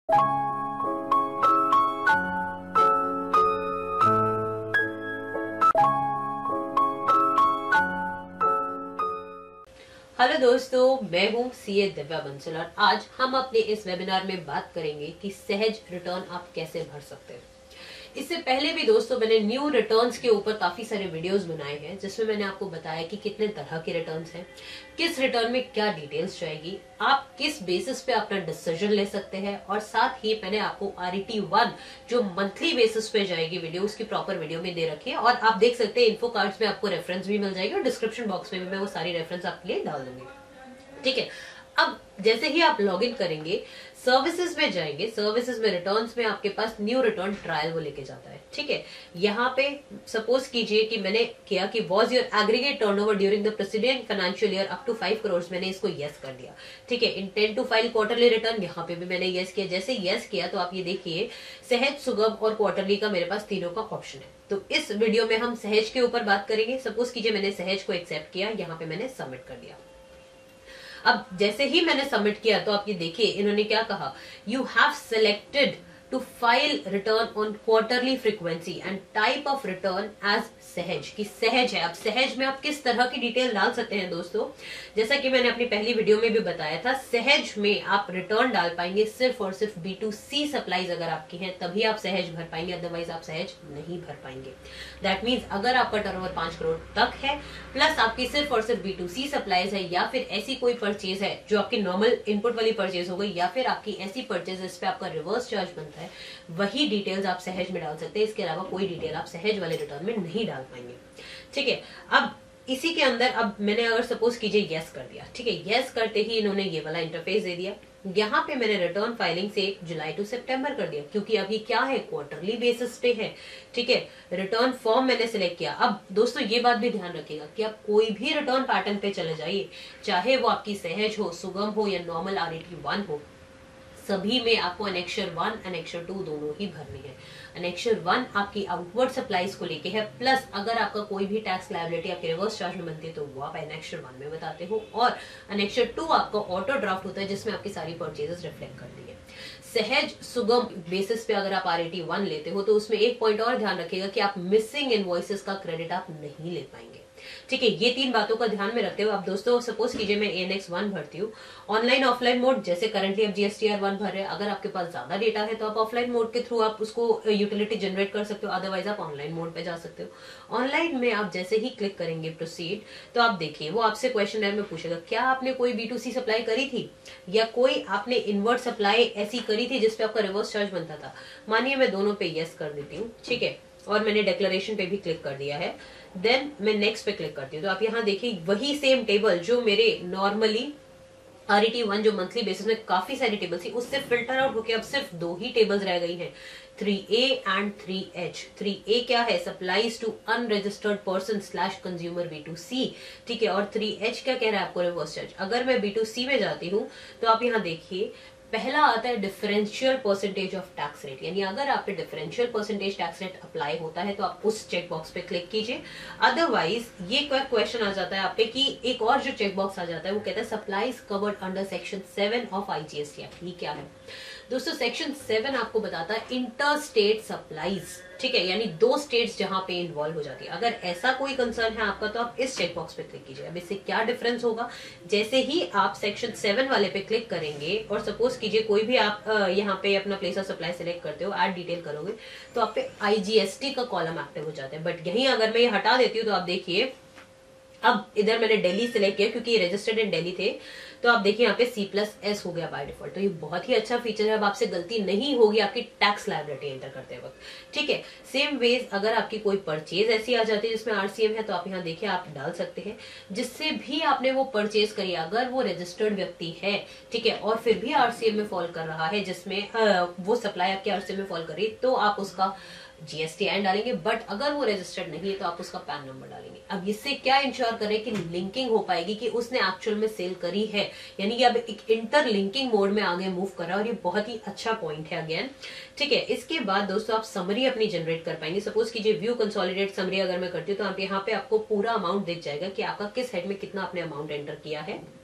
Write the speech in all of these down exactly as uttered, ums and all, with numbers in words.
Hello दोस्तों, मैं हूं सीए दिव्या बंसल और आज हम अपने इस वेबिनार में बात करेंगे कि सहज रिटर्न आप कैसे भर सकते हैं। इससे पहले भी दोस्तों मैंने न्यू रिटर्न्स के ऊपर काफी सारे वीडियोस बनाए हैं जिसमें मैंने आपको बताया कि कितने तरह के रिटर्न्स हैं, किस रिटर्न में क्या डिटेल्स चाहिए, आप किस बेसिस पे अपना डिसीजन ले सकते हैं, और साथ ही मैंने आपको आर ई टी वन जो मंथली बेसिस पे जाएगी वीडियो, उसकी प्रॉपर वीडियो में दे रखी है और आप देख सकते हैं इन्फो कार्ड्स में आपको रेफरेंस भी मिल जाएगी और डिस्क्रिप्शन बॉक्स में भी मैं वो सारी रेफरेंस आपके लिए डाल दूंगी। ठीक है, अब जैसे ही आप लॉगिन करेंगे सर्विसेज में जाएंगे, सर्विसेज में रिटर्न्स में आपके पास न्यू रिटर्न ट्रायल वो लेके जाता है। ठीक है, यहाँ पे सपोज कीजिए कि मैंने किया कि was your aggregate turnover during the president financial year up to five crore, मैंने इसको यस कर दिया। ठीक है, intent to file quarterly return, यहाँ पे भी मैंने यस किया। जैसे यस किया तो आप ये देखिए सहज, सुगम और क्वार्टरली का मेरे पास तीनों का ऑप्शन है। तो इस वीडियो में हम सहज के ऊपर बात करेंगे। सपोज कीजिए मैंने सहज को एक्सेप्ट किया, यहाँ पे मैंने सबमिट कर दिया। अब जैसे ही मैंने सबमिट किया तो आप ये देखिए इन्होंने क्या कहा, you have selected to file return on quarterly frequency and type of return as Sahaj, की सहज है। अब सहज में आप किस तरह की डिटेल डाल सकते हैं दोस्तों, जैसा कि मैंने अपनी पहली वीडियो में भी बताया था, सहज में आप रिटर्न डाल पाएंगे सिर्फ और सिर्फ बी टू सी सप्लाईज अगर आपकी हैं तभी आप सहज भर पाएंगे, अदरवाइज आप सहज नहीं भर पाएंगे। दैट मीन्स अगर आपका टर्नओवर पांच करोड़ तक है प्लस आपकी सिर्फ और सिर्फ बी टू सी सप्लाईज है, या फिर ऐसी कोई परचेज है जो आपकी नॉर्मल इनपुट वाली परचेज हो गई, या फिर आपकी ऐसी परचेज जिस पे आपका रिवर्स चार्ज बनता है, वही डिटेल्स आप सहज में डाल सकते हैं। इसके अलावा कोई डिटेल आप सहज वाले रिटर्न में नहीं डाल पाएंगे। ठीक है, अब इसी के अंदर अब मैंने अगर सपोज कीजिए यस कर दिया। ठीक है, यस करते ही इन्होंने ये वाला इंटरफेस दे दिया। यहाँ पे मैंने रिटर्न फाइलिंग से जुलाई टू सितंबर कर दिया क्योंकि अभी क्या है, क्वार्टरली बेसिस पे है। ठीक है, रिटर्न फॉर्म मैंने सिलेक्ट किया। अब दोस्तों ये बात भी ध्यान रखिएगा कि आप कोई भी रिटर्न पैटर्न पे चले जाइए, चाहे वो आपकी सहज हो, सुगम हो या normal R E T one हो, सभी में आपको एनेक्सर वन एनेक्सर टू दोनों ही भरनी है। एनेक्सर वन आपकी आउटवर्ड सप्लाईज को लेके है, प्लस अगर आपका कोई भी टैक्स लायबिलिटी आपके रिवर्स चार्ज में बनती है तो वो आप एनेक्सर वन में बताते हो, और एनेक्सर टू आपका ऑटो ड्राफ्ट होता है जिसमें आपकी सारी परचेजेस रिफ्लेक्ट करती है। सहज सुगम बेसिस पे अगर आप आर ई टी वन लेते हो तो उसमें एक पॉइंट और ध्यान रखिएगा कि आप मिसिंग इनवॉइसेस का क्रेडिट आप नहीं ले पाएंगे। ठीक है, ये तीन बातों का ध्यान में रखते हुए अब दोस्तों सपोज कीजिए मैं एनेक्स वन भरती हूँ ऑनलाइन ऑफलाइन मोड, जैसे करंटली आप G S T R one भर रहे हैं। अगर आपके पास ज्यादा डेटा है तो आप ऑफलाइन मोड के थ्रू आप उसको यूटिलिटी जनरेट कर सकते हो, अदरवाइज आप ऑनलाइन मोड पे जा सकते हो। ऑनलाइन में आप जैसे ही क्लिक करेंगे प्रोसीड तो आप देखिए वो आपसे क्वेश्चन में पूछेगा क्या आपने कोई बी टू सी सप्लाई करी थी या कोई आपने इनवर्ट सप्लाई ऐसी करी थी जिसपे आपका रिवर्स चार्ज बनता था। मानिए मैं दोनों पे यस कर देती हूँ। ठीक है, और मैंने डिक्लेरेशन पे भी क्लिक कर दिया है। देन मैं नेक्स्ट पे क्लिक करती हूँ तो आप यहाँ देखिए वही सेम टेबल जो मेरे normally R E T one जो मंथली बेसिस में काफी सारी टेबल थी उससे फिल्टर आउट होकर अब सिर्फ दो ही टेबल्स रह गई हैं, three A and three H. Three A क्या है, supplies to unregistered person slash consumer B to C. ठीक है, और थ्री एच क्या कह रहा है आपको, रिवर्स चार्ज। अगर मैं बी टू सी में जाती हूँ तो आप यहाँ देखिए पहला आता है differential percentage of tax rate, यानी अगर आप पे differential percentage tax rate apply होता है तो आप उस चेक बॉक्स पे क्लिक कीजिए। अदरवाइज ये क्वेश्चन आ जाता है आप पे कि एक और जो चेक बॉक्स आ जाता है वो कहता है supplies covered under section seven of I G S T act. ये क्या है दोस्तों, सेक्शन सेवन आपको बताता है इंटर स्टेट सप्लाईज। ठीक है, यानी दो स्टेट्स जहां पे इन्वॉल्व हो जाती है। अगर ऐसा कोई कंसर्न है आपका तो आप इस चेक बॉक्स पे क्लिक कीजिए। अब इससे क्या डिफरेंस होगा, जैसे ही आप सेक्शन सेवन वाले पे क्लिक करेंगे और सपोज कीजिए कोई भी आप यहाँ पे अपना प्लेस ऑफ सप्लाई सिलेक्ट करते हो, ऐड डिटेल करोगे तो आप पे आई जी एस टी का कॉलम एक्टिव हो जाता है। बट यहीं अगर मैं ये हटा देती हूँ तो आप देखिए अब इधर मैंने दिल्ली सिलेक्ट किया क्योंकि रजिस्टर्ड इन दिल्ली थे, तो आप देखिए यहाँ पे सी प्लस एस हो गया बाय डिफॉल्ट। तो ये बहुत ही अच्छा फीचर है, अब आपसे गलती नहीं होगी आपकी टैक्स लायबिलिटी एंटर करते वक्त। ठीक है, सेम वेज अगर आपकी कोई परचेज ऐसी आ जाती है जिसमें आरसीएम है तो आप यहाँ देखिए आप डाल सकते हैं जिससे भी आपने वो परचेज करी, अगर वो रजिस्टर्ड व्यक्ति है ठीक है और फिर भी आरसीएम में फॉल कर रहा है, जिसमें वो सप्लाई आपके आरसीएम में फॉल कर रही है तो आप उसका जीएसटी एन डालेंगे। बट अगर वो रजिस्टर्ड नहीं है तो आप उसका पैन नंबर डालेंगे। अब इससे क्या इंश्योर करें कि लिंकिंग हो पाएगी कि उसने एक्चुअल में सेल करी है, यानी कि अब एक इंटर लिंकिंग मोड में आगे मूव कर रहा है, और ये बहुत ही अच्छा पॉइंट है अगेन। ठीक है, इसके बाद दोस्तों आप समरी अपनी जनरेट कर पाएंगे। सपोज कीजिए व्यू कंसोलिडेट समरी अगर मैं करती हूँ तो आप यहाँ पे आपको पूरा अमाउंट दिख जाएगा कि आपका किस हेड में कितना आपने अमाउंट एंटर किया है।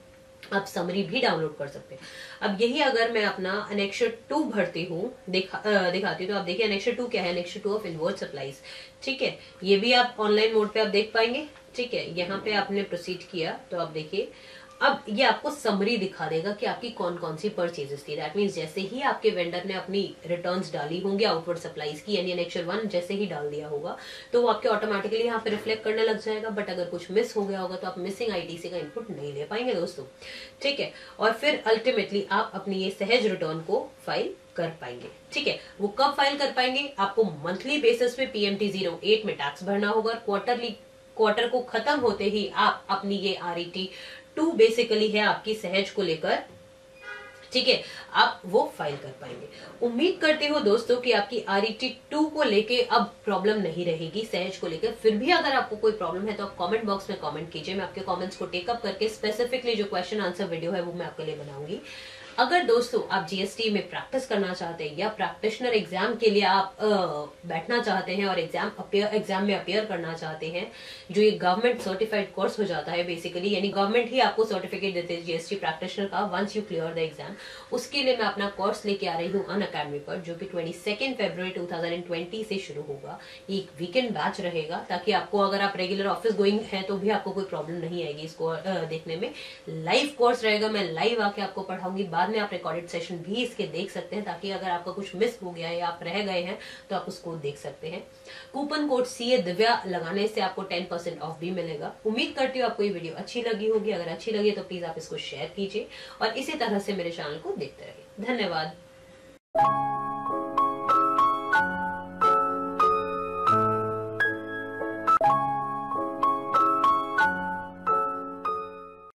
आप समरी भी डाउनलोड कर सकते हैं। अब यही अगर मैं अपना एनेक्स टू भरती हूँ, दिखा दिखाती हूँ, तो आप देखिए एनेक्स टू क्या है, annex two of invoice supplies. ठीक है, ये भी आप ऑनलाइन मोड पे आप देख पाएंगे। ठीक है, यहाँ पे आपने प्रोसीड किया तो आप देखिए अब ये आपको समरी दिखा देगा कि आपकी कौन कौन सी परचेजेस थी। दैट मीन्स जैसे ही आपके वेंडर ने अपनी रिटर्न्स डाली होंगी आउटवर्ड सप्लाईज की, यानी एनेक्स वन जैसे ही डाल दिया होगा तो वो आपके ऑटोमेटिकली यहाँ पे रिफ्लेक्ट करने लग जाएगा। बट अगर कुछ मिस हो गया होगा तो आप मिसिंग आईटीसी का इनपुट नहीं ले पाएंगे दोस्तों। ठीक है, और फिर अल्टीमेटली आप अपनी ये सहज रिटर्न को फाइल कर पाएंगे। ठीक है, वो कब फाइल कर पाएंगे, आपको मंथली बेसिस पे पीएमटी जीरो एट में टैक्स भरना होगा। क्वार्टरली क्वार्टर को खत्म होते ही आप अपनी ये आरईटी टू बेसिकली है आपकी सहज को लेकर, ठीक है, आप वो फाइल कर पाएंगे। उम्मीद करती हूँ दोस्तों कि आपकी आरईटी टू को लेके अब प्रॉब्लम नहीं रहेगी सहज को लेकर। फिर भी अगर आपको कोई प्रॉब्लम है तो आप कमेंट बॉक्स में कमेंट कीजिए, मैं आपके कमेंट्स को टेकअप करके स्पेसिफिकली जो क्वेश्चन आंसर वीडियो है वो मैं आपके लिए बनाऊंगी। अगर दोस्तों आप जीएसटी में प्रैक्टिस करना चाहते हैं या प्रैक्टिशनर एग्जाम के लिए आप आ, बैठना चाहते हैं और एग्जाम अपियर एग्जाम में अपियर करना चाहते हैं, जो ये गवर्नमेंट सर्टिफाइड कोर्स हो जाता है बेसिकली, यानी गवर्नमेंट ही आपको सर्टिफिकेट देते हैं जीएसटी प्रैक्टिशनर का once you clear the exam, उसके लिए मैं अपना कोर्स लेके आ रही हूँ अनअकैडमी पर, जो कि twenty second February two thousand twenty से शुरू होगा। ये एक वीकेंड बैच रहेगा ताकि आपको अगर आप रेगुलर ऑफिस गोइंग है तो भी आपको कोई प्रॉब्लम नहीं आएगी इसको देखने में। लाइव कोर्स रहेगा, मैं लाइव आके आपको पढ़ाऊंगी, बाद में आप रिकॉर्डेड सेशन भी इसके देख सकते हैं ताकि अगर आपका कुछ मिस हो गया है या आप रह गए हैं तो आप उसको देख सकते हैं। कूपन कोड सीए दिव्या लगाने से आपको टेन परसेंट ऑफ भी मिलेगा। उम्मीद करती हूँ आपको ये वीडियो अच्छी लगी होगी। अगर अच्छी लगी तो प्लीज आप इसको शेयर कीजिए और इसी तरह से मेरे चैनल को देखते रहिए। धन्यवाद।